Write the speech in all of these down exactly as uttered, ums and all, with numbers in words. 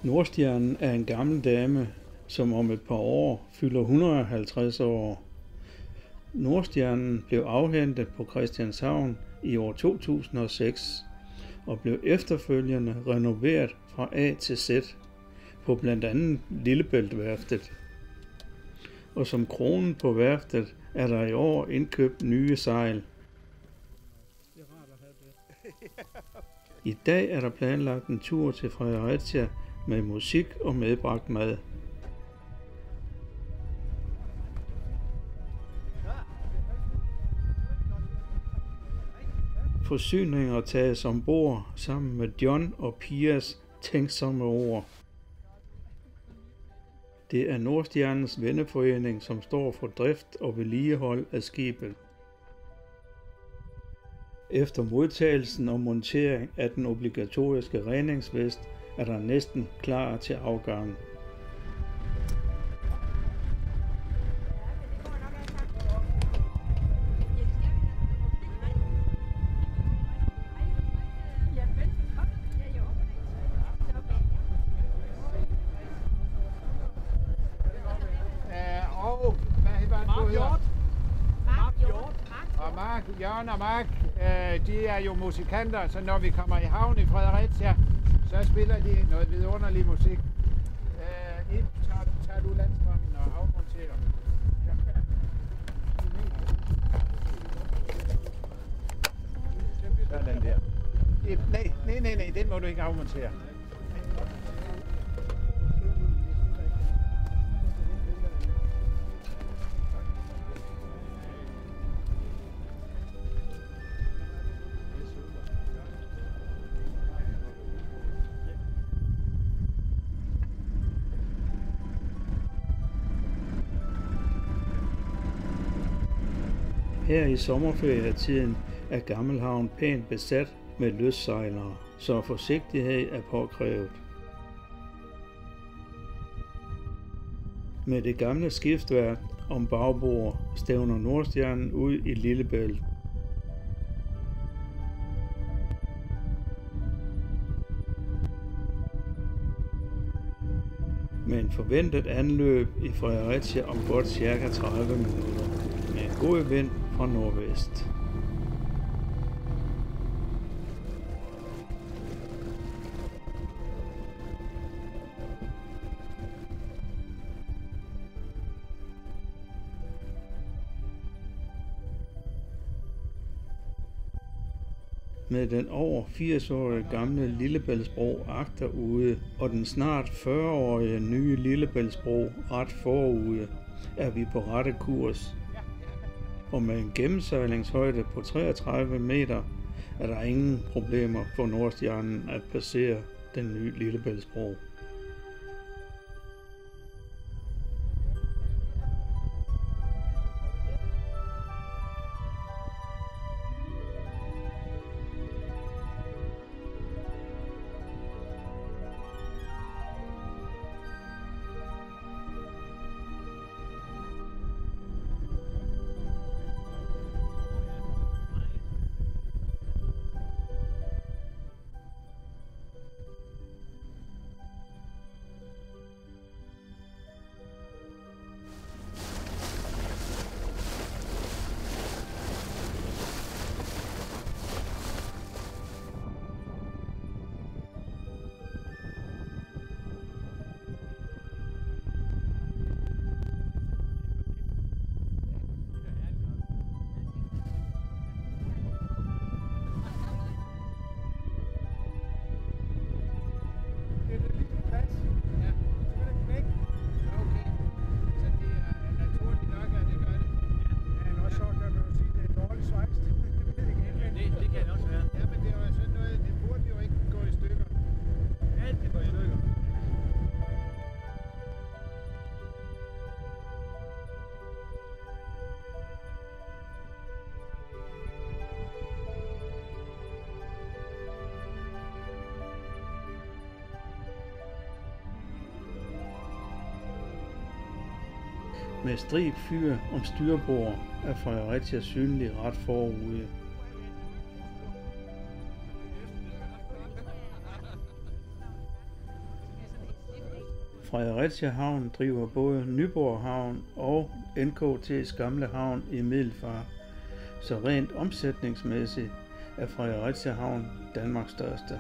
Nordstjernen er en gammel dame, som om et par år fylder et hundrede og halvtreds år. Nordstjernen blev afhentet på Christianshavn i år to tusind og seks og blev efterfølgende renoveret fra A til Z på blandt andet Lillebæltværftet. Og som kronen på værftet er der i år indkøbt nye sejl. I dag er der planlagt en tur til Fredericia med musik og medbragt mad. Forsyninger tages ombord sammen med John og Pias tænksomme ord. Det er Nordstjernens venneforening, som står for drift og vedligehold af skibet. Efter modtagelsen og montering af den obligatoriske redningsvest er der næsten klar til afgang. Mark, Jørgen og Mark, øh, de er jo musikanter, så når vi kommer i havn i Fredericia, så spiller de noget vidunderlig musik. Øh, et, tager, tager du landstrømmen og afmonterer. Sådan der. Nej, nej, nej, nej, den må du ikke afmontere. Her i sommerferietiden er Gammelhavn pænt besat med løssejlere, så forsigtighed er påkrævet. Med det gamle skibsværk om bagbord stævner Nordstjernen ud i Lillebælt. Med en forventet anløb i Fredericia om godt cirka tredive minutter. Med en god vind fra nordvest. Med den over firs-årige gamle Lillebæltsbro agterude og den snart fyrre-årige nye Lillebæltsbro ret forude, er vi på rette kurs. Og med en gennemsejlingshøjde på treogtredive meter er der ingen problemer for Nordstjernen at passere den nye Lillebæltsbro. Med strib fyr om styrbord er Fredericia synlig ret forude. Fredericia Havn driver både Nyborg Havn og N K T's gamle havn i Middelfart, så rent omsætningsmæssigt er Fredericia Havn Danmarks største.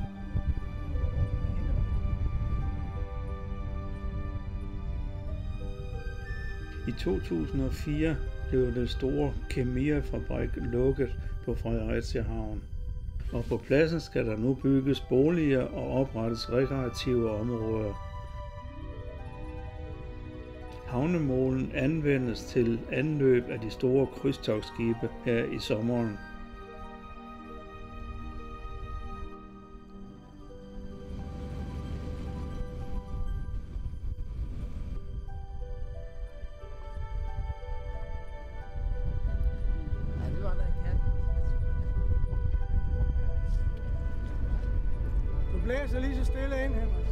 I to tusind og fire blev den store Kemira-fabrik lukket på Fredericia Havn, og på pladsen skal der nu bygges boliger og oprettes rekreative områder. Havnemolen anvendes til anløb af de store krydstogtskibe her i sommeren. Du blæser lige så stille ind, Henrik.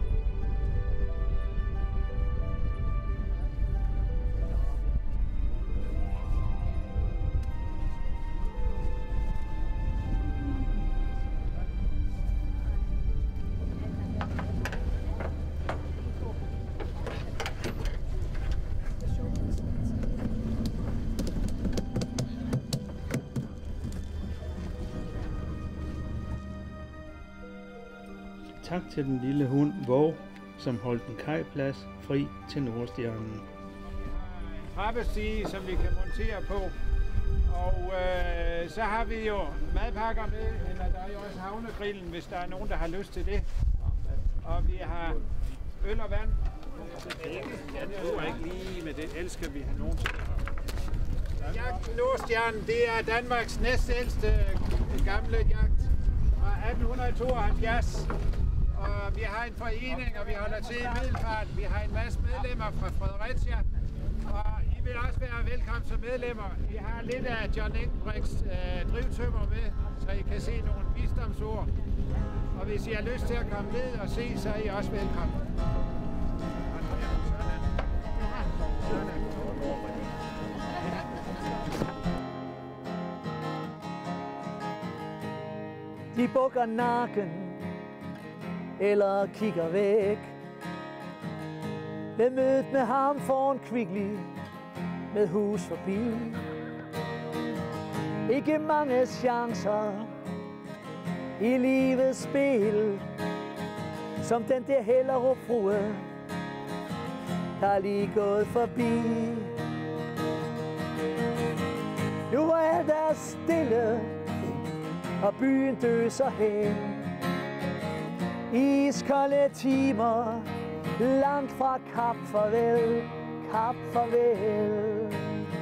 Tak til den lille hund Vov, som holdt en kajplads fri til Nordstjernen. Trappestige, som vi kan montere på. Og øh, så har vi jo madpakker med, eller der er jo også havnegrillen, hvis der er nogen, der har lyst til det. Og vi har øl og vand. Ja, det tror jeg ikke lige, men det elsker vi have nogen til. Jagten Nordstjernen, det er Danmarks næstældste gamle jagt fra atten tooghalvfjerds. Og vi har en forening, og vi holder til i Middelfart. Vi har en masse medlemmer fra Fredericia. Og I vil også være velkommen som medlemmer. Vi har lidt af John Engelbrechts øh, drivtømmer med, så I kan se nogle visdomsord. Og hvis I har lyst til at komme ned og se, så er I også velkommen. De bukker nakken eller kigger væk. Ved mødet med ham får en Kvickly med hus forbi. Ikke mange chancer i livets spil, som den der Hellerup frue, der er lige gået forbi. Nu er alt der stille, og byen døser hen. Iskolde timer, langt fra Kap farvel, Kap farvel.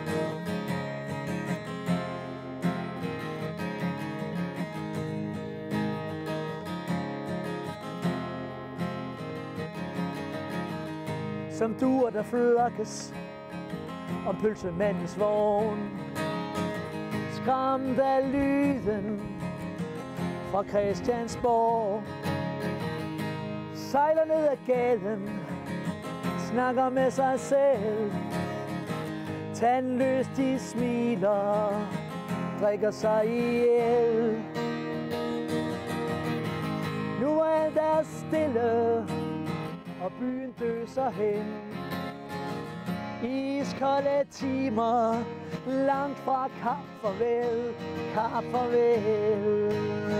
Som duer der flokkes om pølsemandens vogn, skræmt af lyden fra Christiansborg. Sejler ned ad gaden, snakker med sig selv. Tandløst de smiler, drikker sig ihjel. Nu er alt der stille, og byen døser hen. Iskolde timer, langt fra Kap farvel, Kap farvel.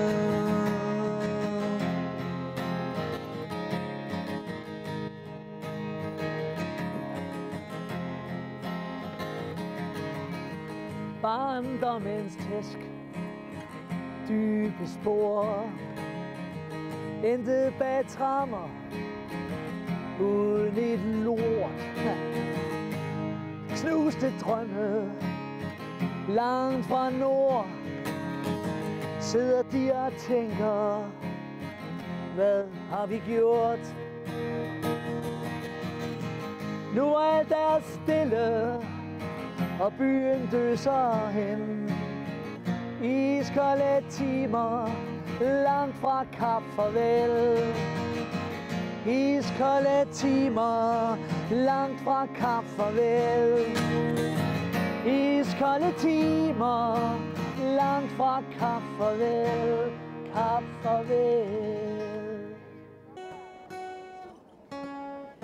Barndommens tæsk, dybe spor, endte bag trammer, uden et lort. Knuste drømme, langt fra nord, sidder de og tænker, hvad har vi gjort? Nu er alt der stille, og byen døser hen. Iskolde timer, langt fra Kap farvel. Iskolde timer, langt fra Kap farvel. Iskolde timer, langt fra Kap farvel, Kap farvel.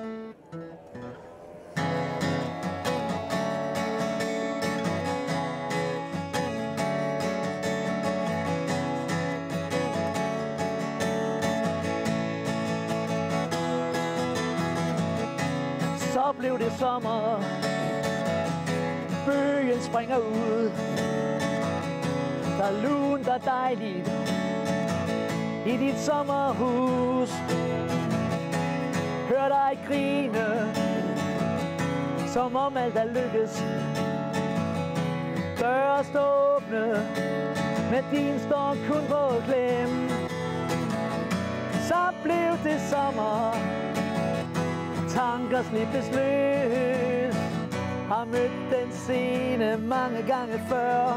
blev det sommer. Bøgen springer ud. Der er lunt og dejligt i dit sommerhus. Hør dig grine, som om alt er lykkes. Døre står åbne, men din står kun på klem. Så blev det sommer, tanker slippes løs. Har mødt den scene mange gange før.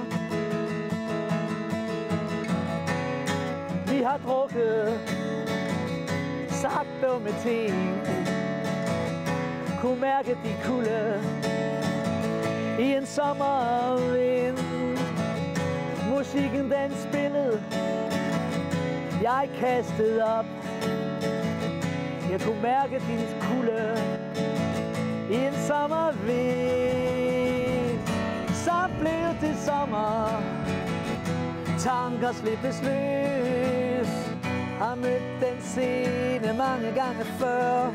Vi har drukket, sagt dumme ting. Kunne mærke de kulde i en sommervind. Musikken den spillede, jeg kastede op. Jeg kunne mærke din kulde i en sommervind. Så blev det sommer, tanker slippes løs. Har mødt den scene mange gange før.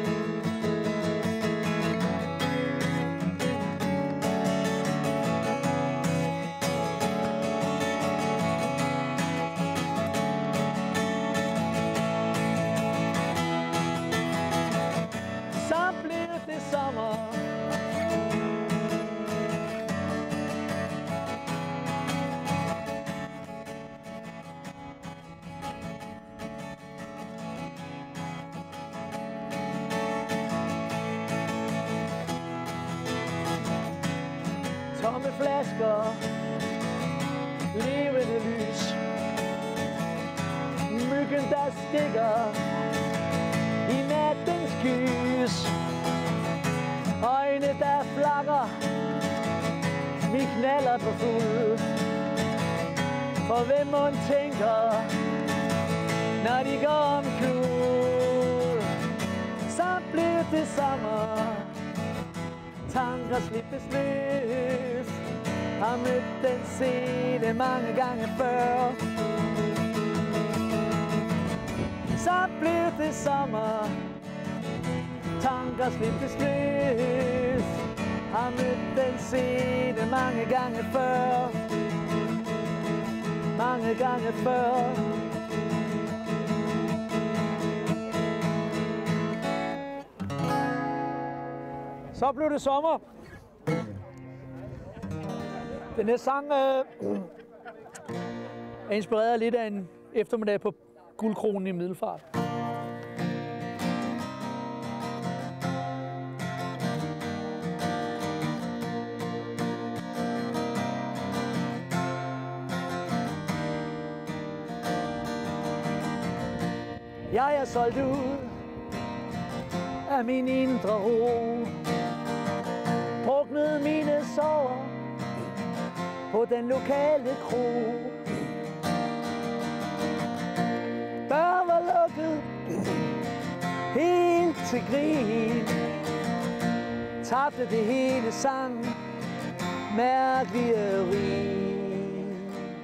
Så blev det sommer. Tomme flasker, levende lys. Myggen der stikker i nattens gys. Øjne der flakker, vi knaller på fuld. For hvem man tænker, når de går omkuld. Så blev det sommer, tanker slippes løs. Har mødt den scene mange gange før. Så blev det sommer, tanker slippes løs. Har mødt den scene mange gange før. Mange gange før. Så blev det sommer. Den her sang øh, er inspireret lidt af en eftermiddag på Guldkronen i Middelfart. Jeg er solgt ud af min indre ro. Druknede mine sorger på den lokale kro. Dør var lukket helt til grin. Tabte det hele sang, mærkelige rim.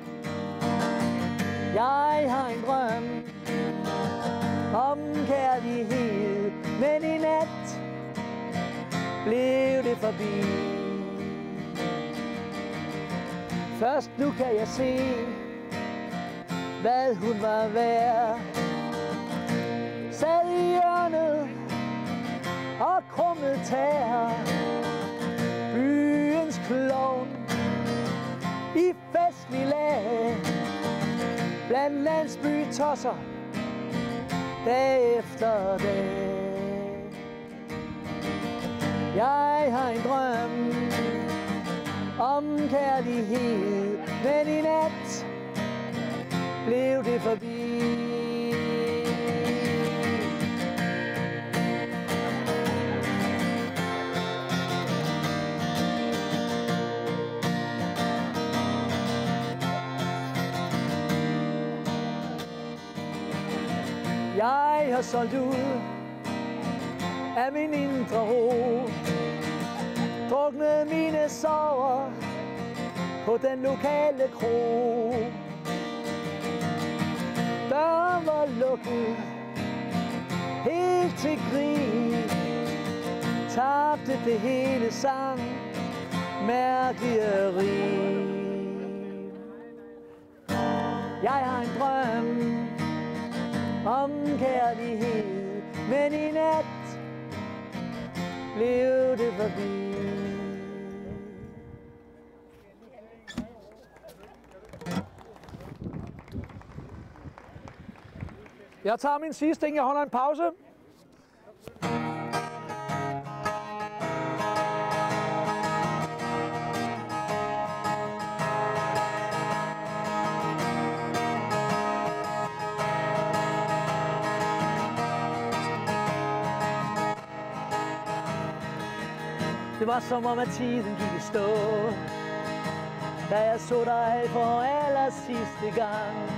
Jeg har en drøm om kærlighed, men i nat blev det forbi. Først nu kan jeg se, hvad hun var værd. Sad i hjørnet og krummet tær. Byens klovn i festlig lag. Blandt landsbytosser dag efter dag. Jeg har en drøm om kærlighed, men i nat blev det forbi. Jeg har solgt ud af min indre ro. Druknede mine sorger på den lokale kro. Døren var lukket helt til grin. tabte det hele sang, mærkelige rim. Jeg har en drøm om kærlighed, men i nat blev det forbi. Jeg tager min sidste ting, jeg holder en pause. Det var som om at tiden gik i stå, da jeg så dig for aller sidste gang.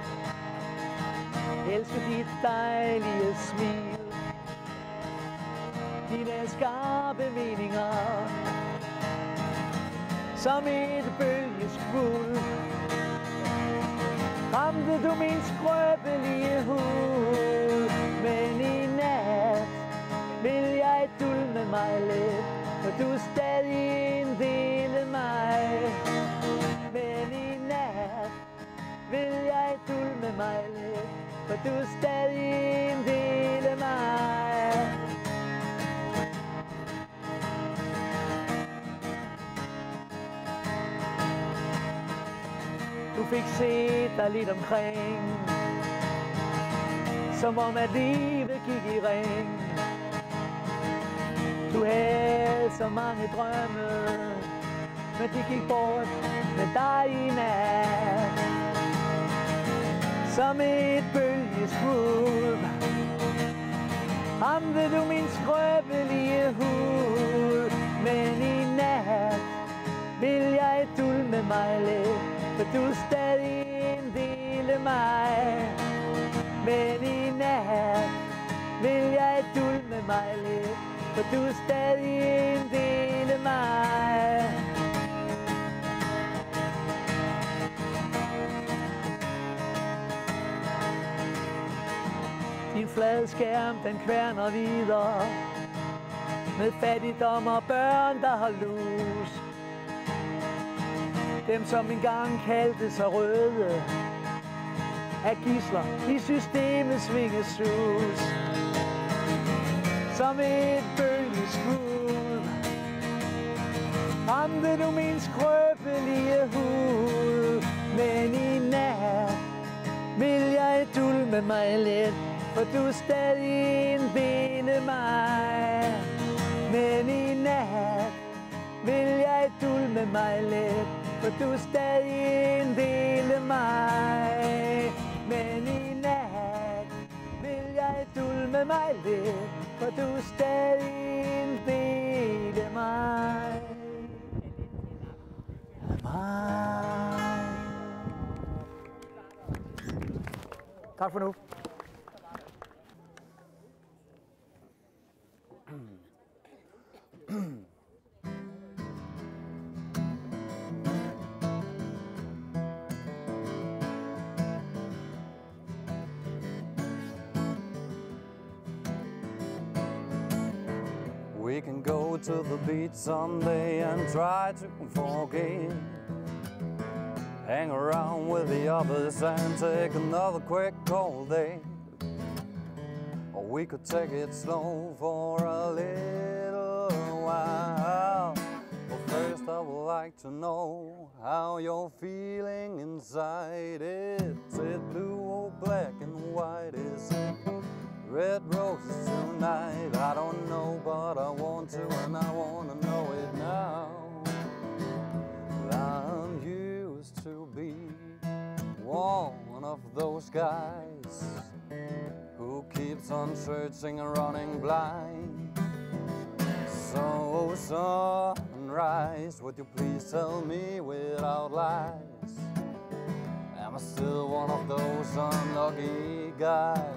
Elsker dit dejlige smil, dine skarpe meninger, som et bølgeskvuld. Ramte du min skrøbelige hud, men i nat vil jeg dulme mig lidt, for du er stadig en del af mig. Men i nat vil jeg dulme mig lidt, for du er stadig en del af mig. Du fik set dig lidt omkring, som om at livet gik i ring. Du havde så mange drømme, men de gik bort med dig i nat. Som et bølgeskvuld ramte du min skrøbelige hud, men i nat vil jeg dulme mig lidt, for du er stadig en del af mig. Men i nat vil jeg dulme mig lidt, for du er stadig en del af mig. Din flade skærm, den kværner videre, med fattigdom og børn, der har lus. Dem, som engang kaldte sig røde, er gidsler i systemets vingesus. Som et bølgeskvuld ramte du min skrøbelige hud, men i nat vil jeg dulme mig lidt, for du er stadig en del af mig. Men i nat vil jeg dulme mig lidt, for du er stadig en del af mig. Men i nat vil jeg dulme mig lidt, for du er stadig en del af mig. Af mig. Tak for nu. We can go to the beach someday and try to forget. Hang around with the others and take another quick cold day. Or we could take it slow for a little while. But first I would like to know how you're feeling inside. Is it blue or black and white? Is it red roses tonight? I don't know, but I want to, and I want to know it now. I'm used to be one of those guys who keeps on searching and running blind. So sunrise, would you please tell me without lies, am I still one of those unlucky guys?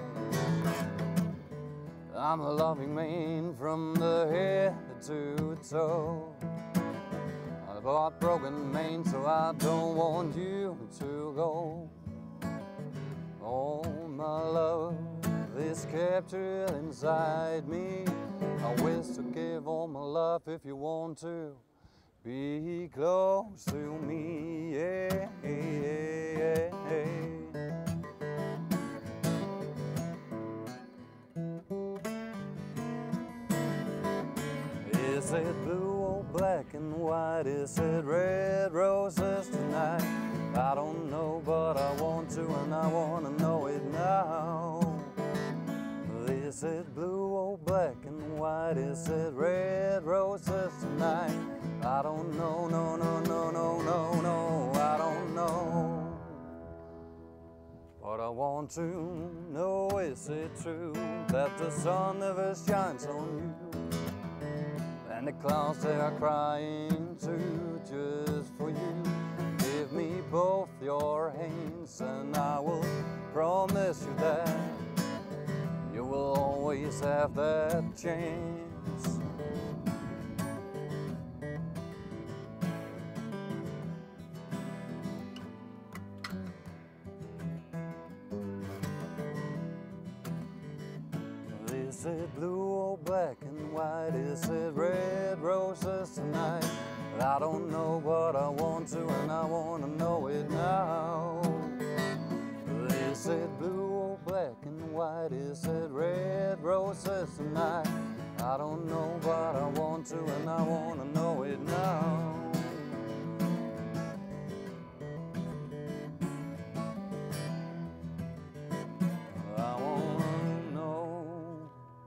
I'm a loving man from the head to toe. I've got broken man, so I don't want you to go. Oh, my love, this is captured inside me. I wish to give all my love if you want to be close to me. Yeah, yeah, yeah. Is it blue or black and white? Is it red roses tonight? I don't know, but I want to, and I want to know it now. Is it blue or black and white? Is it red roses tonight? I don't know, no, no, no, no, no, no, I don't know. But I want to know, is it true that the sun never shines on you? And the clouds, they are crying too, just for you. Give me both your hands and I will promise you that you will always have that chance. Is it blue or black and white? Is it red roses tonight? I don't know, but I want to, and I want to know it now. Is it blue or black and white? Is it red roses tonight? I don't know, but I want to, and I want to know it now. I want to know.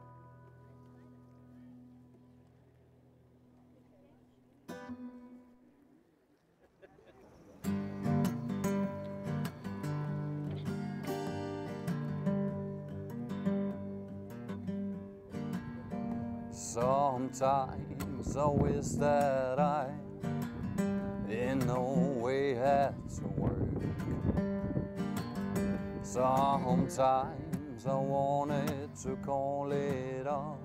Sometimes I wish that I in no way had to work. Sometimes I wanted to call it off.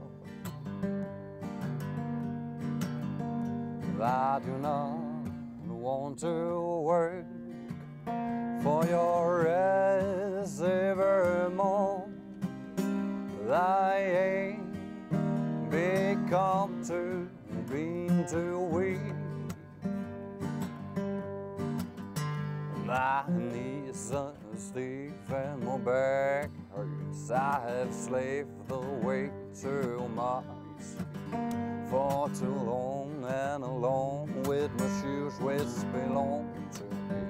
I do not want to work for your rest evermore. I ain't become too, been too weak. My knees are stiff and my back hurts. I have slaved the way too much for too long, and along with my shoes which belong to me.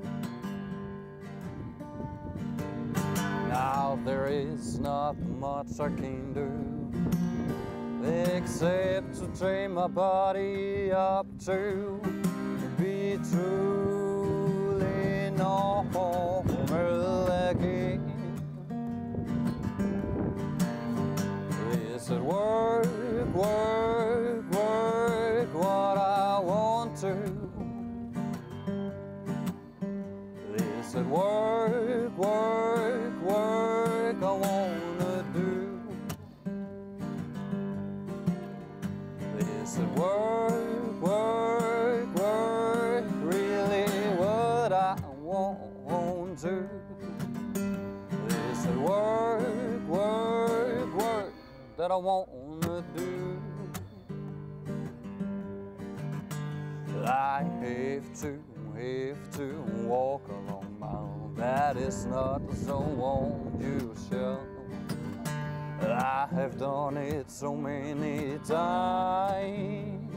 Now there is not much I can do except to train my body up to be truly normal again. Is it work, work, work what I want to? Is it work, work, work I wanna do? Is it work, work, work, really what I want to? Is it work, work, work that I wanna do? I have to, have to walk along my own. That is not so unusual. I have done it so many times.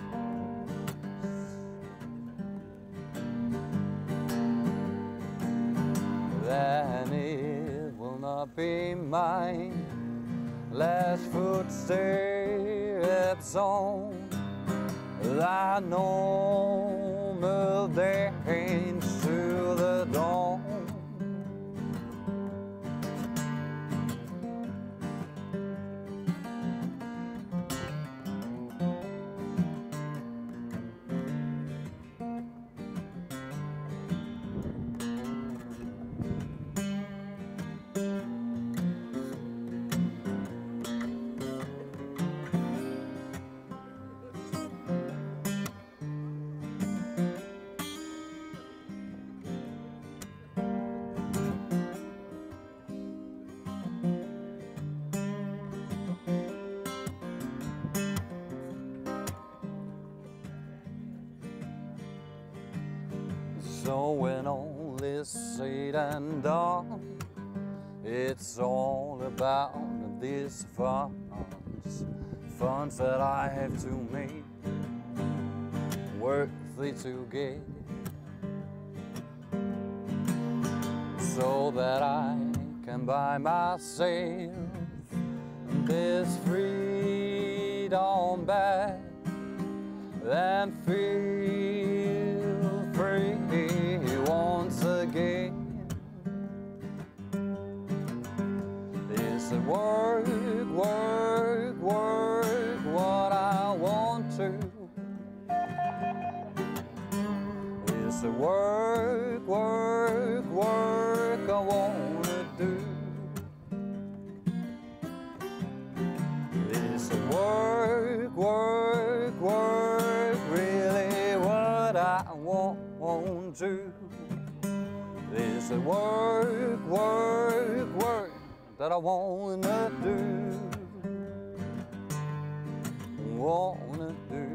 And it will not be mine last footsteps on thy normal dance to the dawn. So when all is said and done, it's all about these funds, funds that I have to make, worthy to get, so that I can buy myself this freedom back and feel free once again. Is it work, work, work what I want to? Is it work, work, work I wanna do? Is it work, work, work really what I want to? Is it work, work, work that I wanna do, wanna do?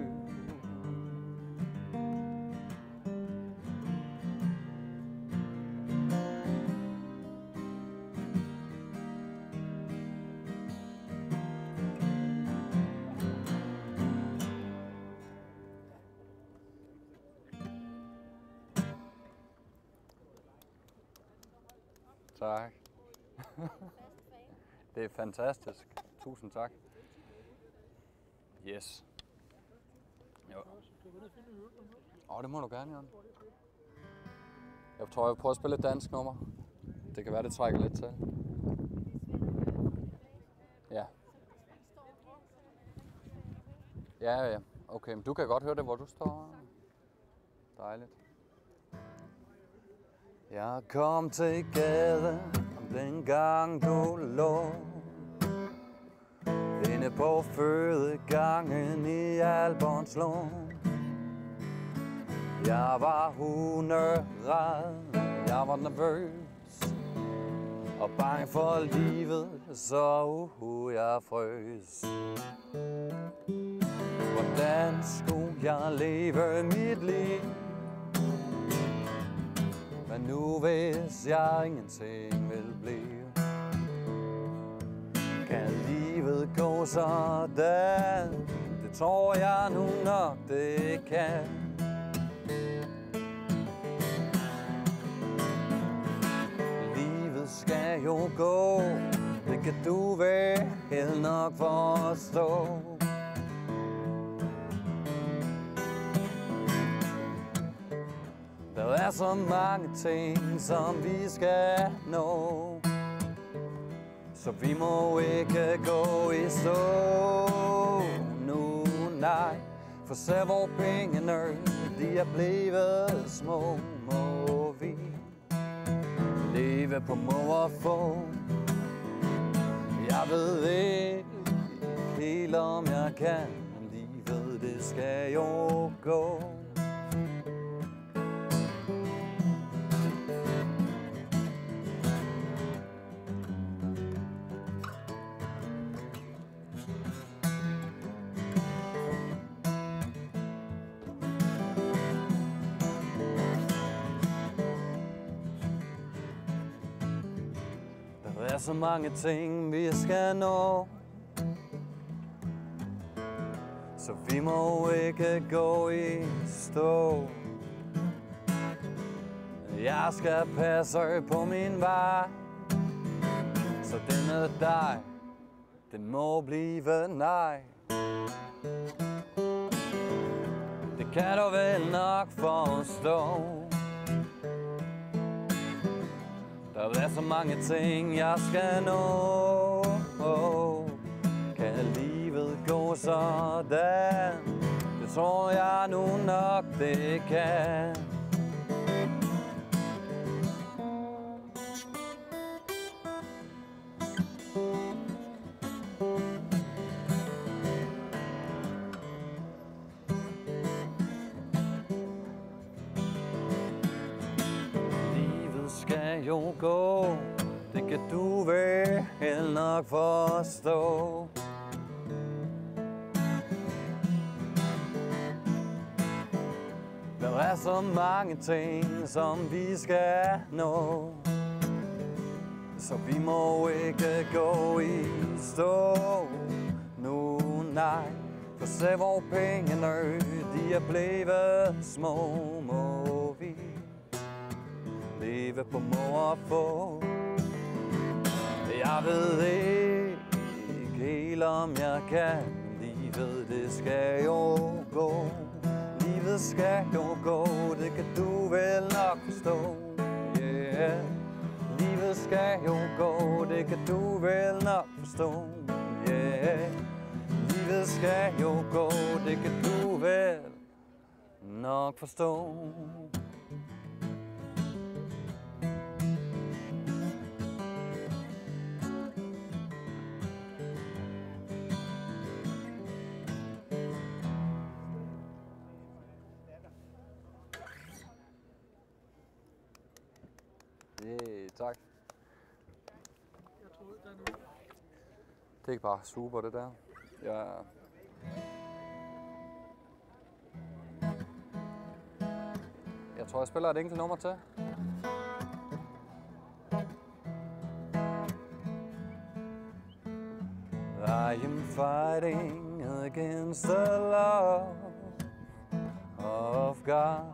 Tak. Det er fantastisk. Tusind tak. Yes. Jo. Åh, det må du gerne, Jan. Jeg tror, jeg vil prøve at spille et dansk nummer. Det kan være, det trækker lidt til. Ja. Ja, ja. Okay, men du kan godt høre det, hvor du står. Dejligt. Jeg kom til gaden den gang du lå inde på fødegangen i Albertslund. Jeg var hunderad, jeg var nervøs og bange for livet, så uh, jeg frøs. Hvordan skulle jeg leve mit liv? Men nu hvis jeg ingenting vil blive, kan livet gå sådan? Det tror jeg nu nok det kan. Livet skal jo gå, det kan du vel nok forstå. Der er så mange ting, som vi skal nå, så vi må ikke gå i stå nu, nej. For se hvor pengene, de er blevet små, må vi leve på må og få. Jeg ved ikke helt om jeg kan, men livet det skal jo gå. Der er så mange ting, vi skal nå, så vi må ikke gå i stå. Jeg skal passe på min vej, så denne dig, den må blive nej. Det kan du vel nok forstå. Der er så mange ting, jeg skal nå. Kan livet gå sådan? Det tror jeg nu nok, det kan. Skal jo gå, det kan du vel nok forstå. Der Der er så mange ting, som vi skal nå, så vi må ikke gå i stå nu, nej. For se hvor pengene, de er blevet små, må vi leve på må og få. Jeg ved ikke helt om jeg kan, livet det skal jo gå. Livet skal jo gå, det kan du vel nok forstå, yeah. Livet skal jo gå, det kan du vel nok forstå, yeah. Livet skal jo gå, det kan du vel nok forstå. Yeah, tak. Det er bare super, det der. Ja. Jeg tror, jeg spiller et enkelt nummer til. I am fighting against the love of God.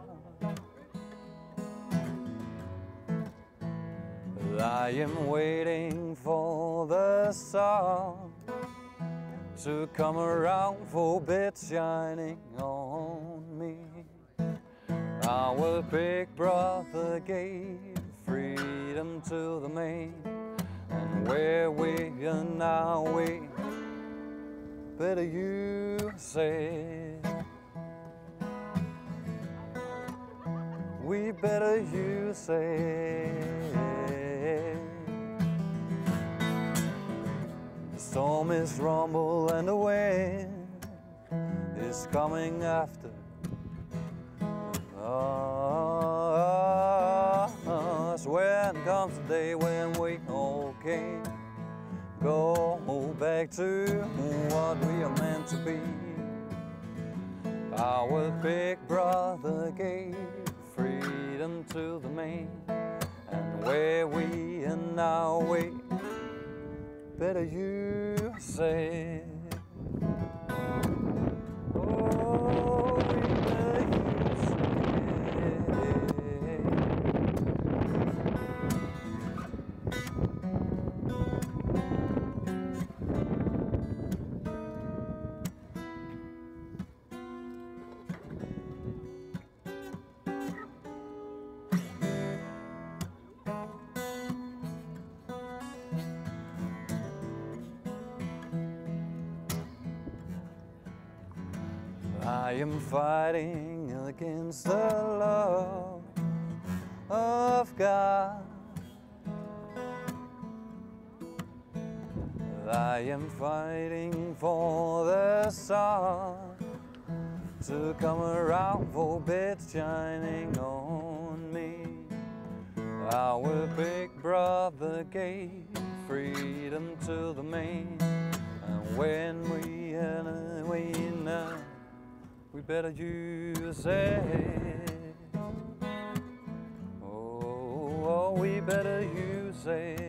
I am waiting for the sun to come around for bit shining on me. Our big brother gave freedom to the main, and where we are now, we better you say, we better you say. The storm is rumble and the wind is coming after us. When comes the day when we all can go back to what we are meant to be. Our big brother gave freedom to the main, and where we are now, we better you say. Oh, we better you I am fighting against the love of God. I am fighting for the sun to come around for bits shining on me. Our big brother gave freedom to the main, and when we are we now, we better use it. Oh, oh, we better use it.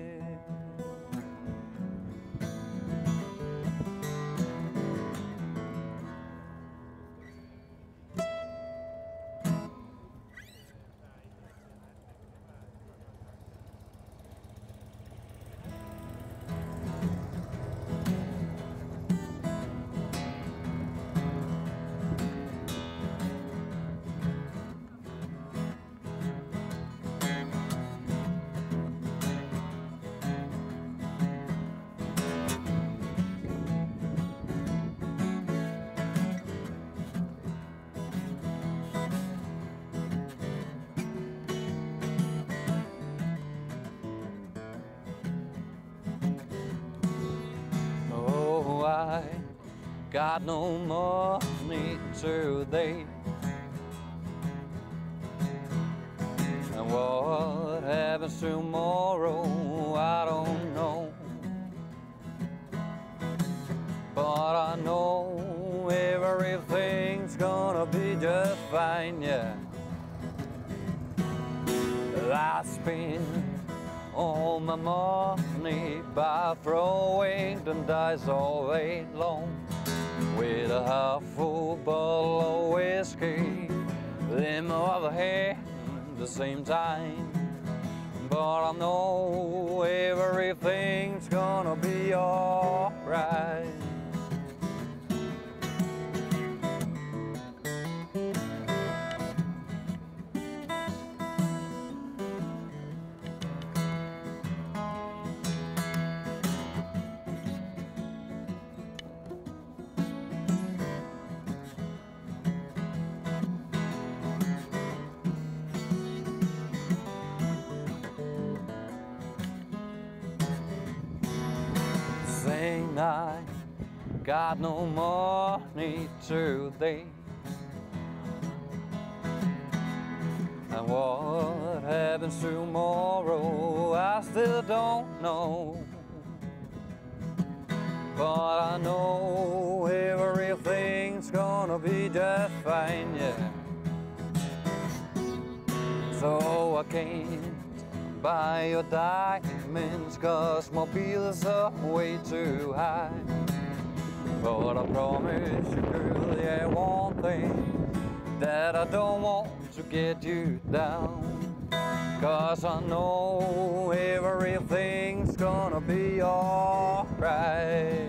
I got no money today, and what happens tomorrow I don't know, but I know everything's gonna be just fine, yeah. spend all my money by throwing the dice all day long with a half full bottle of whiskey in my other hand at the same time. But I know everything's gonna be alright. Saying I got no money today, and what happens tomorrow I still don't know. But I know everything's gonna be just fine, yeah. So I can't buy your diamonds, cause my bills are way too high. But I promise you, girl, yeah, one thing, that I don't want to get you down. Cause I know everything's gonna be alright.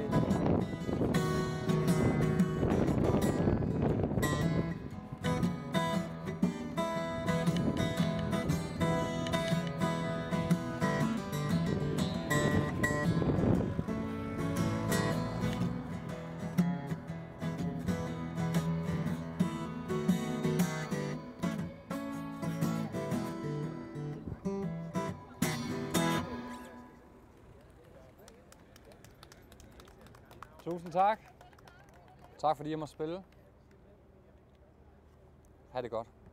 Tusind tak. Tak fordi jeg må spille. Ha' det godt.